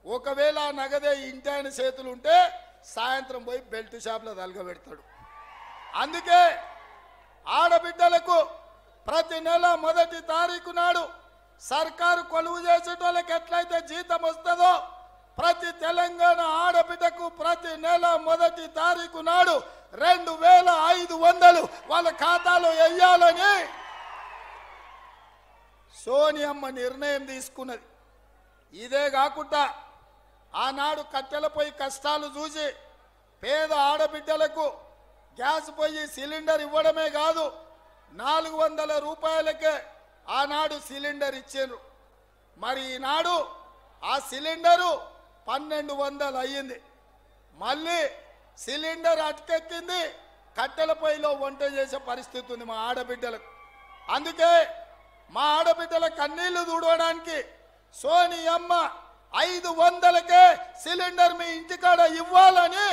ఒకవేళ నగదే ఇంటి ఆయన చేతులు ఉంటే సాయంత్రం పోయి బెల్ట్ షాప్లో తలగబెడతాడు. అందుకే ఆడబిడ్డలకు ప్రతి నెల మొదటి తారీఖు నాడు సర్కారు కొలువు చేసేటోళ్ళకి ఎట్లయితే జీతం వస్తుందో ప్రతి తెలంగాణ ఆడబిడ్డకు ప్రతి నెల మొదటి తారీఖు నాడు 2500 వాళ్ళ ఖాతాలో వేయాలని సోనియమ్మ నిర్ణయం తీసుకున్నది. ఇదే కాకుండా ఆనాడు కట్టెలపై కష్టాలు చూసి పేద ఆడబిడ్డలకు గ్యాస్ పొయ్యి సిలిండర్ ఇవ్వడమే కాదు 400 రూపాయలకే ఆనాడు సిలిండర్ ఇచ్చారు. మరి ఈనాడు ఆ సిలిండరు 1200 అయ్యింది. మళ్ళీ సిలిండర్ అటకెక్కింది, కట్టెల పొయ్యిలో వంట చేసే పరిస్థితి ఉంది మా ఆడబిడ్డలకు. అందుకే మా ఆడబిడ్డల కన్నీళ్లు దూడడానికి సోనియమ్మ 500కే సిలిండర్ మీ ఇంటికాడ ఇవ్వాలని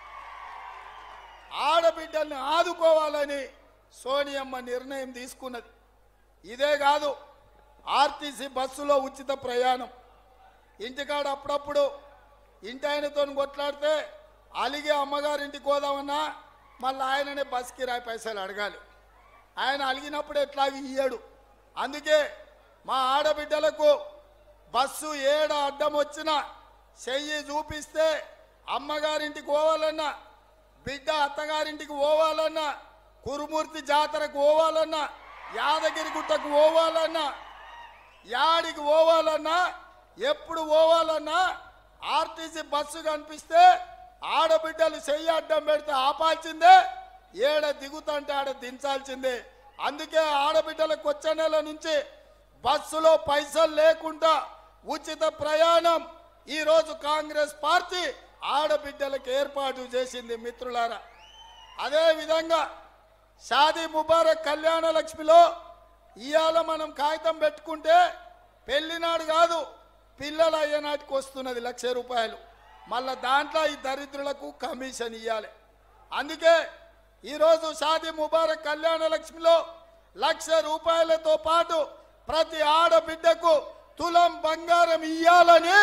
ఆడబిడ్డల్ని ఆదుకోవాలని సోనియమ్మ నిర్ణయం తీసుకున్నది. ఇదే కాదు ఆర్టీసీ బస్సులో ఉచిత ప్రయాణం. ఇంటికాడ అప్పుడప్పుడు ఇంటి ఆయనతో కొట్లాడితే అలిగే అమ్మగారింటికి పోదామన్నా మళ్ళీ ఆయననే బస్ కిరాయి పైసలు అడగాలి. ఆయన అలిగినప్పుడు ఎట్లాగే ఇయ్యాడు. అందుకే మా ఆడబిడ్డలకు బస్సు ఏడ అడ్డం వచ్చినా చెయ్యి చూపిస్తే అమ్మగారింటికి పోవాలన్నా బిడ్డ అత్తగారింటికి పోవాలన్నా కురుమూర్తి జాతరకు పోవాలన్నా యాదగిరి గుట్టకు పోవాలన్నా యాడికి పోవాలన్నా ఎప్పుడు పోవాలన్నా ఆర్టీసీ బస్సు కనిపిస్తే ఆడబిడ్డలు చెయ్యి అడ్డం పెడితే ఆపాల్సిందే, ఏడ దిగుతుంటే ఆడ దించాల్సిందే. అందుకే ఆడబిడ్డలకు వచ్చే నెల నుంచి బస్సులో పైసలు లేకుండా ఉచిత ప్రయాణం ఈరోజు కాంగ్రెస్ పార్టీ ఆడబిడ్డలకు ఏర్పాటు చేసింది మిత్రులారా. అదేవిధంగా షాదీ ముబారక్ కళ్యాణ లక్ష్మిలో ఇవాళ మనం కాగితం పెట్టుకుంటే పెళ్లినాడు కాదు పిల్లలు అయ్యేనాటికి వస్తున్నది 1,00,000 రూపాయలు. మళ్ళా దాంట్లో ఈ దరిద్రులకు కమిషన్ ఇవ్వాలి. అందుకే ఈరోజు షాదీ ముబారక్ కళ్యాణ లక్ష్మిలో 1,00,000 రూపాయలతో పాటు ప్రతి ఆడబిడ్డకు తులం బంగారం ఇవ్వాలని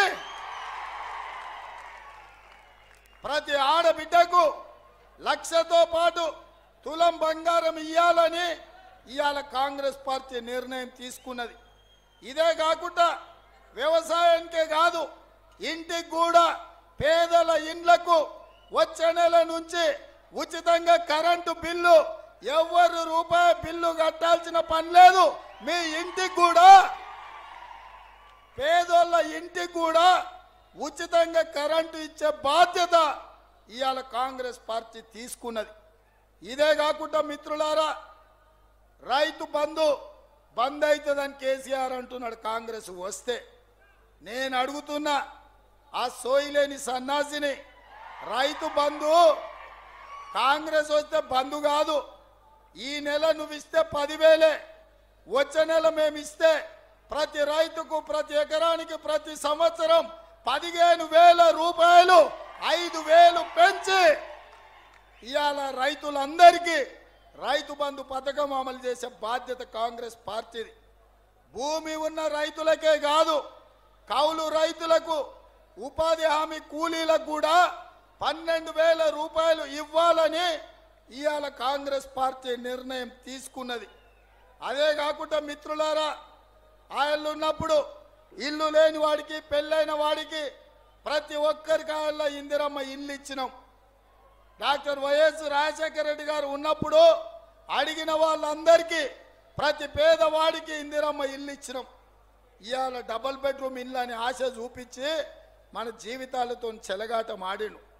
ప్రతి ఆడబిడ్డకు 1,00,000తో పాటు తులం బంగారం ఇవ్వాలని ఇవాళ కాంగ్రెస్ పార్టీ నిర్ణయం తీసుకున్నది. ఇదే కాకుండా వ్యవసాయానికే కాదు ఇంటికి కూడా పేదల ఇండ్లకు వచ్చే నెల నుంచి ఉచితంగా కరెంటు బిల్లు ఎవరు రూపాయి బిల్లు కట్టాల్సిన పని లేదు. మీ ఇంటికి కూడా పేదోళ్ళ ఇంటికి కూడా ఉచితంగా కరెంటు ఇచ్చే బాధ్యత ఇవాళ కాంగ్రెస్ పార్టీ తీసుకున్నది. ఇదే కాకుండా మిత్రులారా రైతు బంధు బంద్ అవుతుందని కేసీఆర్ అంటున్నాడు. కాంగ్రెస్ వస్తే నేను అడుగుతున్నా ఆ సోయిలేని సన్నాసిని, రైతు బంధు కాంగ్రెస్ వస్తే బంధు కాదు. ఈ నెల నువ్వు ఇస్తే 10,000, వచ్చే నెల మేము ఇస్తే ప్రతి రైతుకు ప్రతి ఎకరానికి ప్రతి సంవత్సరం 15,000 రూపాయలు 5,000 పెంచి ఇవాళ రైతులందరికీ రైతు బంధు పథకం అమలు చేసే బాధ్యత కాంగ్రెస్ పార్టీది. భూమి ఉన్న రైతులకే కాదు కౌలు రైతులకు ఉపాధి హామీ కూలీలకు కూడా 12,000 రూపాయలు ఇవ్వాలని ఇవాళ కాంగ్రెస్ పార్టీ నిర్ణయం తీసుకున్నది. అదే కాకుండా మిత్రులారా ఆయళ్ళు ఉన్నప్పుడు ఇల్లు లేని వాడికి పెళ్ళైన వాడికి ప్రతి ఒక్కరికి ఆయళ్ళ ఇందిరమ్మ ఇల్లు ఇచ్చినాం. డాక్టర్ వైఎస్ రాజశేఖర రెడ్డి గారు ఉన్నప్పుడు అడిగిన వాళ్ళందరికీ ప్రతి పేదవాడికి ఇందిరమ్మ ఇల్లు ఇచ్చినాం. ఇవాళ డబుల్ బెడ్రూమ్ ఇల్లు అని ఆశ చూపించి మన జీవితాలతో చెలగాట మాడిను.